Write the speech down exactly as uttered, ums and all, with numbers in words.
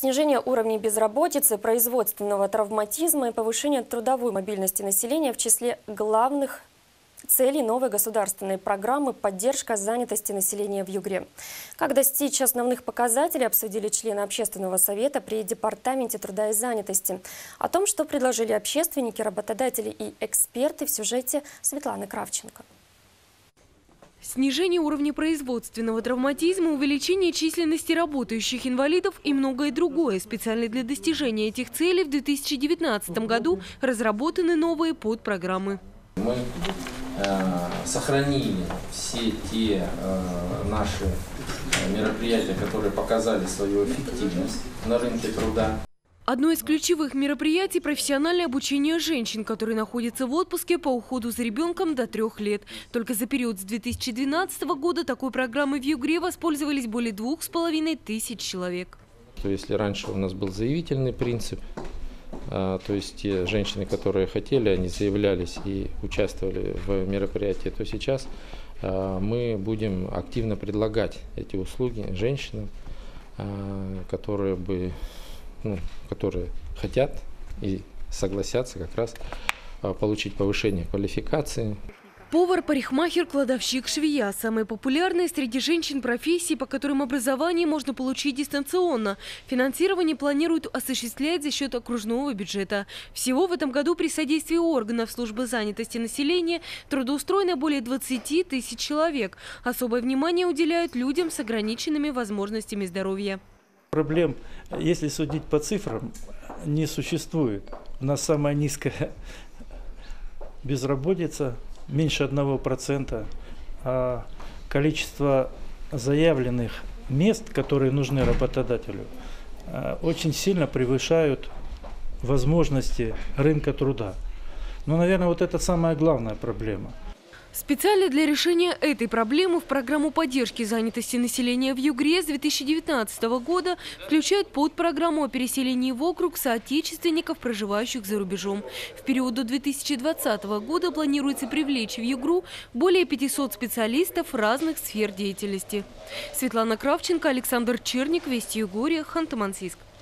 Снижение уровня безработицы, производственного травматизма и повышение трудовой мобильности населения в числе главных целей новой государственной программы «Поддержка занятости населения в Югре». Как достичь основных показателей, обсудили члены Общественного совета при Департаменте труда и занятости. О том, что предложили общественники, работодатели и эксперты, в сюжете Светланы Кравченко. Снижение уровня производственного травматизма, увеличение численности работающих инвалидов и многое другое. Специально для достижения этих целей в две тысячи девятнадцатом году разработаны новые подпрограммы. Мы э, сохранили все те э, наши мероприятия, которые показали свою эффективность на рынке труда. Одно из ключевых мероприятий – профессиональное обучение женщин, которые находятся в отпуске по уходу за ребенком до трех лет. Только за период с две тысячи двенадцатого года такой программой в Югре воспользовались более двух с половиной тысяч человек. То если раньше у нас был заявительный принцип, то есть те женщины, которые хотели, они заявлялись и участвовали в мероприятии, то сейчас мы будем активно предлагать эти услуги женщинам, которые бы... Ну, которые хотят и согласятся как раз получить повышение квалификации. Повар, парикмахер, кладовщик, швея – самые популярные среди женщин профессии, по которым образование можно получить дистанционно. Финансирование планируют осуществлять за счет окружного бюджета. Всего в этом году при содействии органов службы занятости населения трудоустроено более двадцати тысяч человек. Особое внимание уделяют людям с ограниченными возможностями здоровья. Проблем, если судить по цифрам, не существует. У нас самая низкая безработица, меньше одного процента, а количество заявленных мест, которые нужны работодателю, очень сильно превышают возможности рынка труда. Но, наверное, вот это самая главная проблема. Специально для решения этой проблемы в программу поддержки занятости населения в Югре с две тысячи девятнадцатого года включают подпрограмму о переселении в округ соотечественников, проживающих за рубежом. В период до две тысячи двадцатого года планируется привлечь в Югру более пятисот специалистов разных сфер деятельности. Светлана Кравченко, Александр Черник, Вести Югория, Ханты-Мансийск.